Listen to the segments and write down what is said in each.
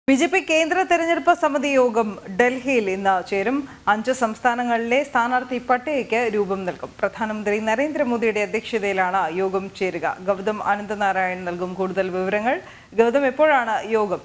BJP കേന്ദ്ര തെരഞ്ഞെടുപ്പ് സമിതി യോഗം ഡൽഹിയിൽ ഇന്ന് ചേരും. 5 സംസ്ഥാനങ്ങളിലെ സ്ഥാനാർത്ഥി പട്ടികയ്ക്ക് രൂപം നൽകും. പ്രധാനമന്ത്രി നരേന്ദ്രമോദിയുടെ അധ്യക്ഷതയിലാണ് യോഗം ചേരുക. ഗൗതം അനന്തനാരായൺ നൽകും കൂടുതൽ വിവരങ്ങൾ. ഗൗതം, എപ്പോഴാണ് യോഗം?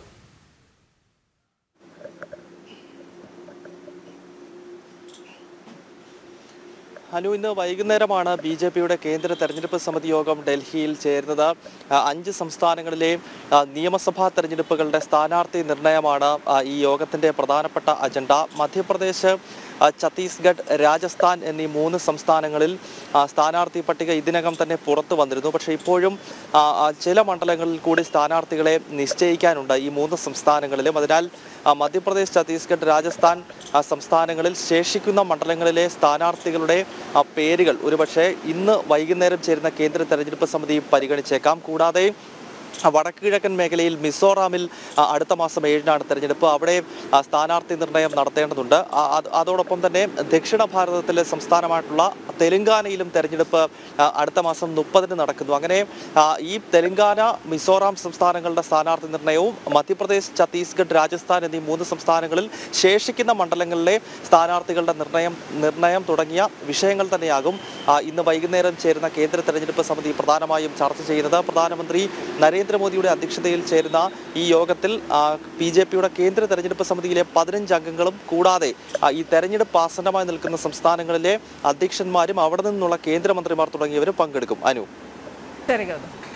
അനു, ഇന്ന് വൈകുന്നേരമാണ് ബിജെപിയുടെ കേന്ദ്ര തെരഞ്ഞെടുപ്പ് സമിതി യോഗം ഡൽഹിയിൽ ചേരുന്നത്. 5 സംസ്ഥാനങ്ങളിലെ നിയമസഭാ തെരഞ്ഞെടുപ്പുകളുടെ സ്ഥാനാർത്ഥി നിർണയമാണ് ഈ യോഗത്തിന്റെ പ്രധാനപ്പെട്ട അജണ്ട. മധ്യപ്രദേശ്, ഛത്തീസ്ഗഡ്, രാജസ്ഥാൻ എന്നീ 3 സംസ്ഥാനങ്ങളിൽ സ്ഥാനാർത്ഥി പട്ടിക ഇതിനകം തന്നെ പുറത്തു വന്നിരുന്നു. പക്ഷേ ഇപ്പോഴും ചില മണ്ഡലങ്ങളിൽ കൂടി സ്ഥാനാർത്ഥികളെ നിശ്ചയിക്കാനുണ്ട് ഈ 3 സംസ്ഥാനങ്ങളിലും. അതിനാൽ മധ്യപ്രദേശ്, ഛത്തീസ്ഗഡ്, രാജസ്ഥാൻ സംസ്ഥാനങ്ങളിൽ ശേഷിക്കുന്ന മണ്ഡലങ്ങളിലെ സ്ഥാനാർത്ഥികളുടെ പേരുകൾ ഒരുപക്ഷെ ഇന്ന് വൈകുന്നേരം ചേരുന്ന കേന്ദ്ര തെരഞ്ഞെടുപ്പ് സമിതി പരിഗണിച്ചേക്കാം. കൂടാതെ വടക്ക് കിഴക്കൻ മേഖലയിൽ മിസോറാമിൽ അടുത്ത മാസം 7-നാണ് തെരഞ്ഞെടുപ്പ്. അവിടെ സ്ഥാനാർത്ഥി നിർണയം നടത്തേണ്ടതുണ്ട്. അതോടൊപ്പം തന്നെ ദക്ഷിണ ഭാരതത്തിലെ സംസ്ഥാനമായിട്ടുള്ള തെലങ്കാനയിലും തെരഞ്ഞെടുപ്പ് അടുത്ത മാസം 30-ന് നടക്കുന്നു. അങ്ങനെ ഈ തെലങ്കാന, മിസോറാം സംസ്ഥാനങ്ങളുടെ സ്ഥാനാർത്ഥി നിർണയവും മധ്യപ്രദേശ്, ഛത്തീസ്ഗഡ്, രാജസ്ഥാൻ എന്നീ 3 സംസ്ഥാനങ്ങളിൽ ശേഷിക്കുന്ന മണ്ഡലങ്ങളിലെ സ്ഥാനാർത്ഥികളുടെ നിർണയം തുടങ്ങിയ വിഷയങ്ങൾ തന്നെയാകും ഇന്ന് വൈകുന്നേരം ചേരുന്ന കേന്ദ്ര തെരഞ്ഞെടുപ്പ് സമിതി പ്രധാനമായും ചർച്ച ചെയ്യുന്നത്. പ്രധാനമന്ത്രി നരേന്ദ്രമോദിയുടെ അധ്യക്ഷതയിൽ ചേരുന്ന ഈ യോഗത്തിൽ ബിജെപിയുടെ കേന്ദ്ര തെരഞ്ഞെടുപ്പ് സമിതിയിലെ 15 അംഗങ്ങളും കൂടാതെ ഈ തെരഞ്ഞെടുപ്പ് ആസന്നമായി നിൽക്കുന്ന സംസ്ഥാനങ്ങളിലെ അധ്യക്ഷന്മാരും അവിടെ നിന്നുള്ള കേന്ദ്രമന്ത്രിമാർ തുടങ്ങിയവരും പങ്കെടുക്കും. അനു.